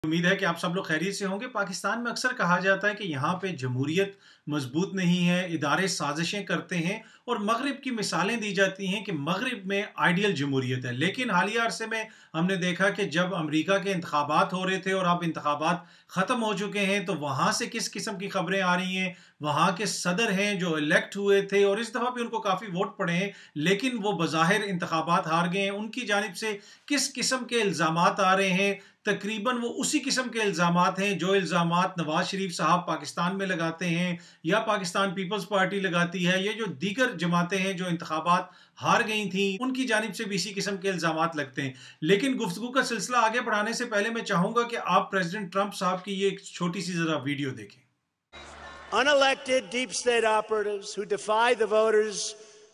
उम्मीद है कि आप सब लोग खैरियत से होंगे। पाकिस्तान में अक्सर कहा जाता है कि यहाँ पे जमहूरियत मजबूत नहीं है, इदारे साजिशें करते हैं और मगरिब की मिसालें दी जाती हैं कि मगरिब में आइडियल जमहूरियत है। लेकिन हालिया अरसे में हमने देखा कि जब अमेरिका के इंतखाबात हो रहे थे और अब इंतखाबात ख़त्म हो चुके हैं तो वहाँ से किस किस्म की खबरें आ रही हैं। वहाँ के सदर हैं जो इलेक्ट हुए थे और इस दफ़ा भी उनको काफ़ी वोट पड़े हैं, लेकिन वो बज़ाहिर इंतखाबात हार गए हैं। उनकी जानिब से किस किस्म के इल्ज़ामात आ रहे हैं, तकरीबन वो उसी किस्म के इल्ज़ामात हैं जो इल्ज़ामात नवाज शरीफ साहब पाकिस्तान में लगाते हैं या पाकिस्तान पीपल्स पार्टी लगाती है। ये जो दीगर जमातें हैं जो इंतखाबात हार गई थी उनकी जानिब से भी इसी किस्म के इल्ज़ामात लगते हैं। लेकिन गुफ्तगू का सिलसिला आगे बढ़ाने से पहले मैं चाहूंगा कि आप प्रेसिडेंट ट्रंप साहब की ये एक छोटी सी जरा वीडियो देखें। Unelected deep state operatives who defy the voters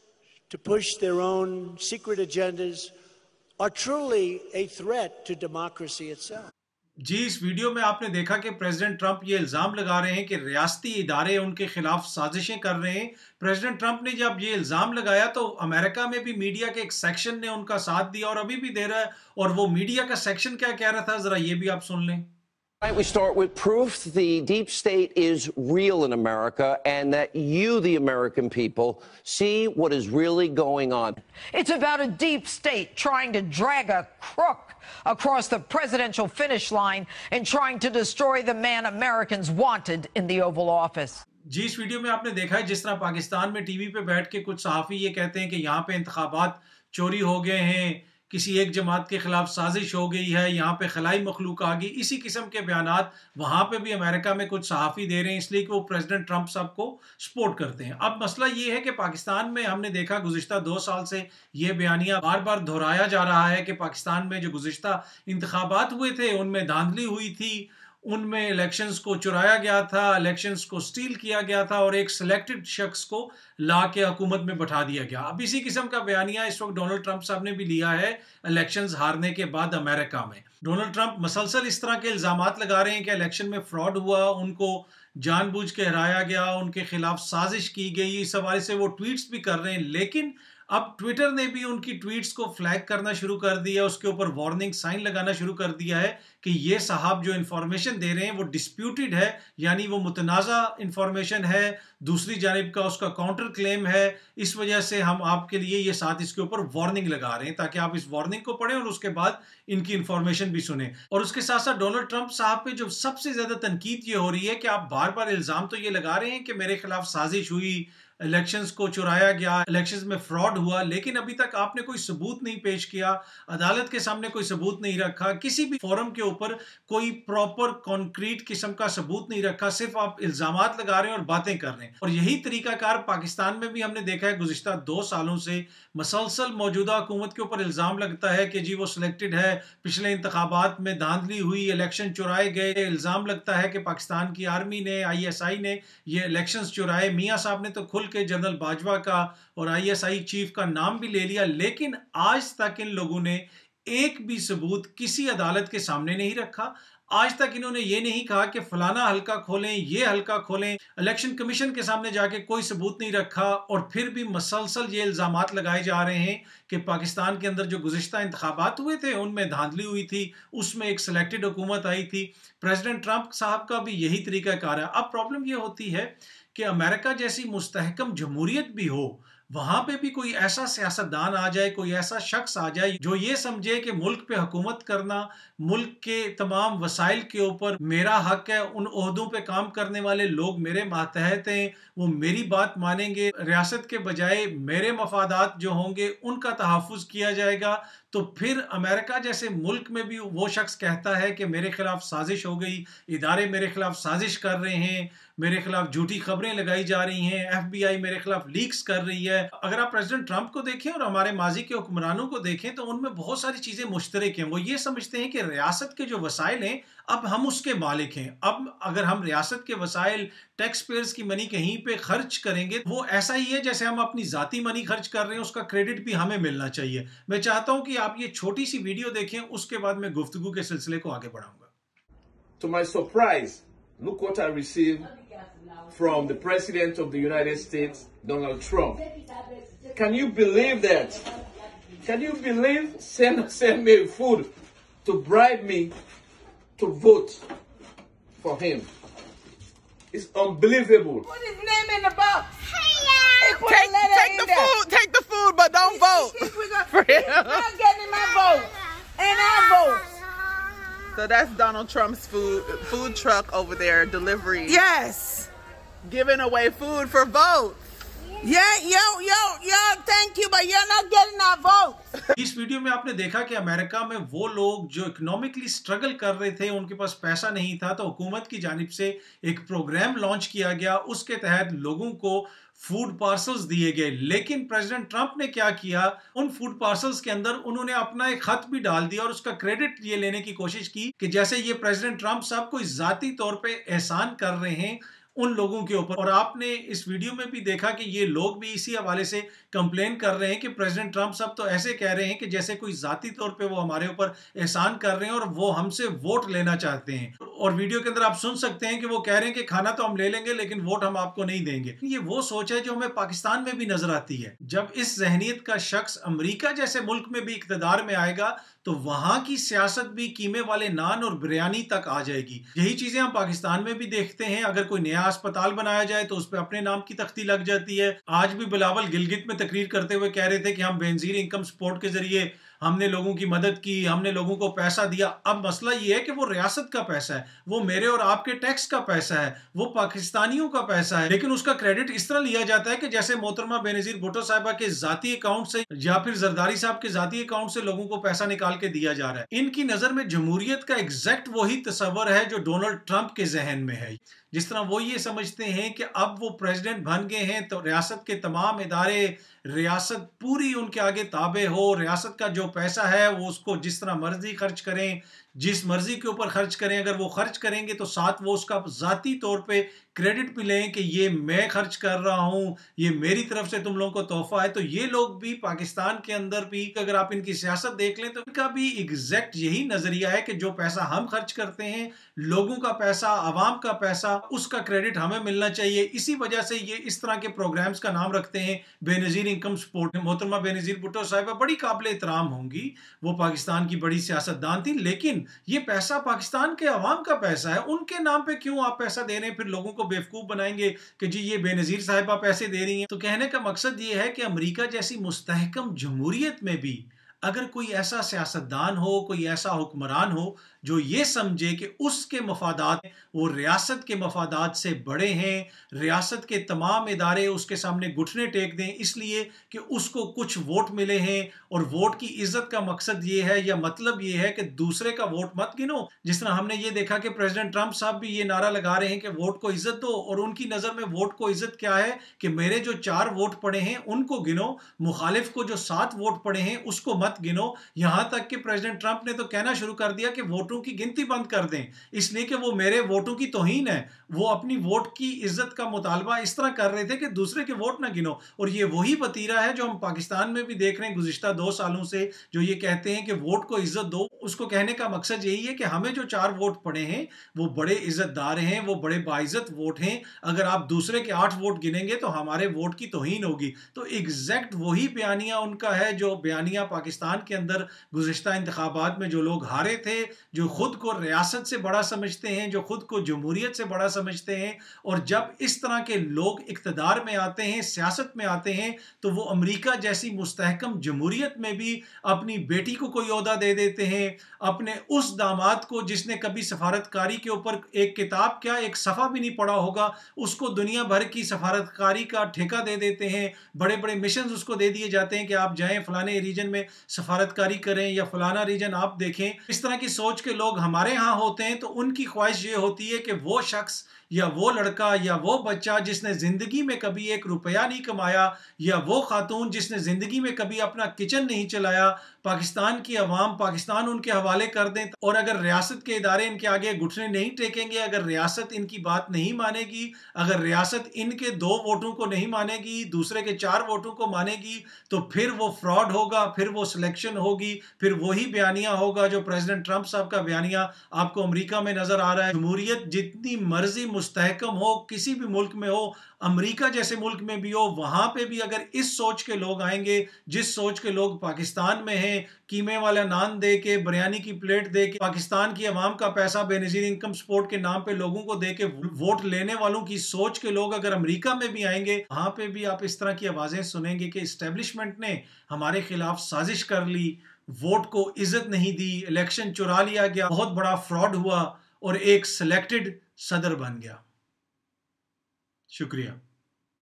to push their own secret agendas are truly a threat to democracy itself. जी, इस वीडियो में आपने देखा कि प्रेसिडेंट ट्रंप ये इल्ज़ाम लगा रहे हैं कि रियासती इदारे उनके खिलाफ साजिशें कर रहे हैं। प्रेसिडेंट ट्रंप ने जब ये इल्ज़ाम लगाया तो अमेरिका में भी मीडिया के एक सेक्शन ने उनका साथ दिया और अभी भी दे रहा है। और वो मीडिया का सेक्शन क्या कह रहा था, जरा ये भी आप सुन लें। Right, we start with proof the deep state is real in America and that you, the American people, see what is really going on. It's about a deep state trying to drag a crook across the presidential finish line and trying to destroy the man Americans wanted in the Oval Office. जी, इस video में आपने देखा है जिस तरह पाकिस्तान में TV पे बैठ के कुछ सहाफ़ी ये कहते हैं कि यहाँ पे इंतखाबात चोरी हो गए हैं, किसी एक जमात के खिलाफ साजिश हो गई है, यहाँ पे खलाई मखलूक आ गई। इसी किस्म के बयानात वहाँ पे भी अमेरिका में कुछ सहाफ़ी दे रहे हैं, इसलिए कि वो प्रेसिडेंट ट्रंप साहब को सपोर्ट करते हैं। अब मसला ये है कि पाकिस्तान में हमने देखा गुज़िश्ता 2 साल से ये बयानिया बार बार दोहराया जा रहा है कि पाकिस्तान में जो गुज़िश्ता इंतखाबात हुए थे उनमें धांधली हुई थी, उनमें इलेक्शंस को चुराया गया था, इलेक्शंस को स्टील किया गया था और एक सिलेक्टेड शख्स को ला के हुकूमत में बैठा दिया गया। अब इसी किस्म का बयानिया इस वक्त डोनाल्ड ट्रंप साहब ने भी लिया है इलेक्शंस हारने के बाद अमेरिका में। डोनाल्ड ट्रंप मसलसल इस तरह के इल्ज़ामात लगा रहे हैं कि इलेक्शन में फ्रॉड हुआ, उनको जानबूझ के हराया गया, उनके खिलाफ साजिश की गई। इस हवाले से वो ट्वीट्स भी कर रहे हैं, लेकिन अब ट्विटर ने भी उनकी ट्वीट्स को फ्लैग करना शुरू कर दिया, उसके ऊपर वार्निंग साइन लगाना शुरू कर दिया है कि ये साहब जो इन्फॉर्मेशन दे रहे हैं वो डिस्प्यूटेड है, यानी वो मुतनाज़ा इन्फॉर्मेशन है, दूसरी जानिब का उसका काउंटर क्लेम है। इस वजह से हम आपके लिए ये साथ इसके ऊपर वार्निंग लगा रहे हैं ताकि आप इस वार्निंग को पढ़ें और उसके बाद इनकी इन्फॉर्मेशन भी सुने। और उसके साथ साथ डोनाल्ड ट्रंप साहब पे जो सबसे ज्यादा तनकीद ये हो रही है कि आप बार बार इल्ज़ाम तो ये लगा रहे हैं कि मेरे खिलाफ साजिश हुई, इलेक्शंस को चुराया गया, इलेक्शंस में फ्रॉड हुआ, लेकिन अभी तक आपने कोई सबूत नहीं पेश किया, अदालत के सामने कोई सबूत नहीं रखा, किसी भी फोरम के ऊपर कोई प्रॉपर कॉन्क्रीट किस्म का सबूत नहीं रखा, सिर्फ आप इल्जामात लगा रहे हैं और बातें कर रहे हैं। और यही तरीकाकार पाकिस्तान में भी हमने देखा है। गुज़िश्ता 2 सालों से मसलसल मौजूदा हुकूमत के ऊपर इल्ज़ाम लगता है कि जी वो सिलेक्टेड है, पिछले इंतखाबात में धांधली हुई, इलेक्शन चुराए गए। इल्ज़ाम लगता है कि पाकिस्तान की आर्मी ने, ISI ने ये इलेक्शंस चुराए। मियाँ साहब ने तो खुल के जनरल बाजवा का और ISI चीफ का नाम भी ले लिया, लेकिन आज तक इन लोगों ने एक भी सबूत किसी अदालत के सामने नहीं रखा। आज तक इन्होंने ये नहीं कहा कि फलाना हल्का खोलें, ये हल्का खोलें, इलेक्शन कमीशन के सामने जाके कोई सबूत नहीं रखा। और फिर भी मसलसल ये इल्ज़ामात लगाए जा रहे हैं कि पाकिस्तान के अंदर जो गुज़िश्ता इंतखाबात हुए थे उनमें धांधली हुई थी, उसमें एक सिलेक्टेड हुकूमत आई थी। प्रेसिडेंट ट्रंप साहब का भी यही तरीकाकार है। अब प्रॉब्लम ये होती है कि अमेरिका जैसी मुस्तहकम जमहूरियत भी हो, वहां पे भी कोई ऐसा सियासतदान आ जाए, कोई ऐसा शख्स आ जाए जो ये समझे कि मुल्क पे हुकूमत करना, मुल्क के तमाम वसाइल के ऊपर मेरा हक है, उन ओहदों पे काम करने वाले लोग मेरे मातहत हैं, वो मेरी बात मानेंगे, रियासत के बजाय मेरे मफादात जो होंगे उनका तहफ़्फ़ुज़ किया जाएगा। तो फिर अमेरिका जैसे मुल्क में भी वो शख्स कहता है कि मेरे खिलाफ साजिश हो गई, इदारे मेरे खिलाफ साजिश कर रहे हैं, मेरे खिलाफ झूठी खबरें लगाई जा रही हैं, FBI मेरे खिलाफ लीक्स कर रही है। अगर आप प्रेसिडेंट ट्रंप को देखें और हमारे माजी के हुक्मरानों को देखें तो उनमें बहुत सारी चीजें मुश्तरक हैं। वो ये समझते हैं कि रियासत के जो वसाइल हैं अब हम उसके मालिक हैं। अब अगर हम रियासत के वसाइल, टैक्स पेयर्स की मनी कहीं पे खर्च करेंगे वो ऐसा ही है जैसे हम अपनी जाती मनी खर्च कर रहे हैं, उसका क्रेडिट भी हमें मिलना चाहिए। मैं चाहता हूं कि आप ये छोटी सी वीडियो देखें, उसके बाद मैं गुफ्तगू के सिलसिले को आगे बढ़ाऊंगा। To my surprise, look what I received from the President of the United States, Donald Trump. Can you believe that? Can you believe? Send me food to bribe me to vote for him. It's unbelievable. Put his name in the box. Take the food, but don't vote for him. I'm getting my vote, and I vote. So that's Donald Trump's food truck over there, delivery. Yes. Giving away food for votes. Yeah, yo, thank you, but you're not getting our vote. इस video में आपने देखा कि America में वो लोग जो economically struggle कर रहे थे, उनके पास पैसा नहीं था, तो हुकूमत की जानिब से एक प्रोग्राम लॉन्च किया गया। उसके तहत लोगों को फूड पार्सल्स दिए गए। लेकिन प्रेसिडेंट ट्रंप ने क्या किया, उन फूड पार्सल्स के अंदर उन्होंने अपना एक खत भी डाल दिया और उसका क्रेडिट ये लेने की कोशिश की कि जैसे ये प्रेसिडेंट ट्रंप साहब कोई जाती तौर पे एहसान कर रहे हैं उन लोगों के ऊपर। और आपने इस वीडियो में भी देखा कि ये लोग भी इसी हवाले से कंप्लेन कर रहे हैं कि प्रेसिडेंट ट्रंप साहब तो ऐसे कह रहे हैं कि जैसे कोई जाती तौर पे वो हमारे ऊपर एहसान कर रहे हैं और वो हमसे वोट लेना चाहते हैं। और वीडियो के अंदर आप सुन सकते हैं कि वो कह रहे हैं कि खाना तो हम ले लेंगे लेकिन वोट हम आपको नहीं देंगे। ये वो सोच है जो हमें पाकिस्तान में भी नजर आती है। जब इस जहनीत का शख्स अमेरिका जैसे मुल्क में भी इक़्तिदार में आएगा तो वहां की सियासत भी कीमे वाले नान और बिरयानी तक आ जाएगी। यही चीजें हम पाकिस्तान में भी देखते हैं। अगर कोई नया अस्पताल बनाया जाए तो उस पर अपने नाम की तख्ती लग जाती है। आज भी बिलावल गिलगित में तकरीर करते हुए कह रहे थे कि हम बेनजीर इनकम सपोर्ट के जरिए हमने लोगों की मदद की, हमने लोगों को पैसा दिया। अब मसला ये है कि वो रियासत का पैसा है, वो मेरे और आपके टैक्स का पैसा है, वो पाकिस्तानियों का पैसा है, लेकिन उसका क्रेडिट इस तरह लिया जाता है कि जैसे मोहतरमा बेनजीर भुट्टो साहिबा के जाती अकाउंट से या फिर जरदारी साहब के जाती अकाउंट से लोगों को पैसा निकाल के दिया जा रहा है। इनकी नजर में जमहूरियत का एग्जैक्ट वही तस्वर है जो डोनाल्ड ट्रंप के जहन में है। जिस तरह वो ये समझते हैं कि अब वो प्रेसिडेंट बन गए हैं तो रियासत के तमाम इदारे, रियासत पूरी उनके आगे ताबे हो, रियासत का जो पैसा है वो उसको जिस तरह मर्जी खर्च करें, जिस मर्जी के ऊपर खर्च करें। अगर वो खर्च करेंगे तो साथ वो उसका जाती तौर पे क्रेडिट भी लें कि ये मैं खर्च कर रहा हूं, ये मेरी तरफ से तुम लोगों को तोहफा है। तो ये लोग भी पाकिस्तान के अंदर भी अगर आप इनकी सियासत देख लें तो इनका भी एग्जैक्ट यही नजरिया है कि जो पैसा हम खर्च करते हैं, लोगों का पैसा, आवाम का पैसा, उसका क्रेडिट हमें मिलना चाहिए। इसी वजह से ये इस तरह के प्रोग्राम्स का नाम रखते हैं बेनजीर इनकम सपोर्ट। मोहतरमा बेनजीर भुट्टो साहिबा बड़ी काबिल एहतराम होंगी, वो पाकिस्तान की बड़ी सियासतदान थी, लेकिन ये पैसा पाकिस्तान के अवाम का पैसा है। उनके नाम पे क्यों आप पैसा दे रहे हैं? फिर लोगों को बेवकूफ बनाएंगे कि जी ये बेनजीर साहिबा पैसे दे रही हैं। तो कहने का मकसद ये है कि अमेरिका जैसी मुस्तहकम जमहूरियत में भी अगर कोई ऐसा सियासतदान हो, कोई ऐसा हुक्मरान हो जो ये समझे कि उसके मफादात वो रियासत के मफादात से बड़े हैं, रियासत के तमाम इदारे उसके सामने घुटने टेक दें इसलिए कि उसको कुछ वोट मिले हैं, और वोट की इज्जत का मकसद ये है या मतलब ये है कि दूसरे का वोट मत गिनो। जिस तरह हमने ये देखा कि प्रेसिडेंट ट्रंप साहब भी ये नारा लगा रहे हैं कि वोट को इज्जत दो, और उनकी नजर में वोट को इज्जत क्या है कि मेरे जो 4 वोट पड़े हैं उनको गिनो, मुखालिफ को जो 7 वोट पड़े हैं उसको मत गिनो। यहां तक कि प्रेसिडेंट ट्रंप ने तो कहना शुरू कर दिया कि वोटों की गिनती बंद कर दें, इसलिए कि वो मेरे वोटों की तौहीन है। वो अपनी वोट की इज्जत का मुतालबा इस तरह कर रहे थे कि दूसरे के वोट ना गिनो। और ये वही वतीरा है जो हम पाकिस्तान में भी देख रहे हैं गुज़िश्ता 2 सालों से, जो ये कहते हैं कि वोट को इज्जत दो। उसको कहने का मकसद यही है कि हमें जो 4 वोट पड़े हैं वो बड़े इज्जतदार हैं, वो बड़े बाइज्जत वोट हैं। अगर आप दूसरे के 8 वोट गिनेंगे तो हमारे वोट की तौहीन होगी। तो एग्जैक्ट वही बयानिया उनका है जो बयानिया पाकिस्तान के अंदर गुज़िश्ता इंतखाबात में जो लोग हारे थे, जो खुद को रियासत से बड़ा समझते हैं, जो खुद को जमहूरियत से बड़ा समझते हैं। और जब इस तरह के लोग इक़्तिदार में आते हैं, सियासत में आते हैं, तो वो अमेरिका जैसी मुस्तहकम जमहूरियत में भी अपनी बेटी को कोई ओहदा दे देते हैं, अपने उस दामाद को जिसने कभी सफारतकारी के ऊपर एक किताब क्या एक सफ़ा भी नहीं पढ़ा होगा, उसको दुनिया भर की सफारतकारी का ठेका दे देते हैं। बड़े बड़े मिशन उसको दे दिए जाते हैं कि आप जाएं फलाने रीजन में सफारतकारी करें या फलाना रीजन आप देखें। इस तरह की सोच के लोग हमारे यहाँ होते हैं तो उनकी ख्वाहिश ये होती है कि वो शख्स या वो लड़का या वो बच्चा जिसने ज़िंदगी में कभी 1 रुपया नहीं कमाया, या वो खातून जिसने ज़िंदगी में कभी अपना किचन नहीं चलाया, पाकिस्तान की अवाम पाकिस्तान उनके हवाले कर दें। और अगर रियासत के इदारे इनके आगे घुटने नहीं टेकेंगे, अगर रियासत इनकी बात नहीं मानेगी, अगर रियासत इनके 2 वोटों को नहीं मानेगी, दूसरे के 4 वोटों को मानेगी, तो फिर वो फ्रॉड होगा, फिर वो सिलेक्शन होगी, फिर वही बयानिया होगा जो प्रेसिडेंट ट्रंप साहब का बयानिया आपको अमेरिका में नजर आ रहा है। जमहूरियत जितनी मर्जी मुस्तहकम हो, किसी भी मुल्क में हो, अमेरिका जैसे मुल्क में भी हो, वहां पे भी अगर इस सोच के लोग आएंगे, जिस सोच के लोग पाकिस्तान में हैं, कीमे वाला नान दे के, बिरयानी की प्लेट दे के, पाकिस्तान की अवाम का पैसा बेनजीर इनकम सपोर्ट के नाम पे लोगों को दे के वोट लेने वालों की सोच के लोग अगर अमेरिका में भी आएंगे, वहां पे भी आप इस तरह की आवाजें सुनेंगे कि एस्टेब्लिशमेंट ने हमारे खिलाफ साजिश कर ली, वोट को इज्जत नहीं दी, इलेक्शन चुरा लिया गया, बहुत बड़ा फ्रॉड हुआ और एक सिलेक्टेड सदर बन गया। शुक्रिया।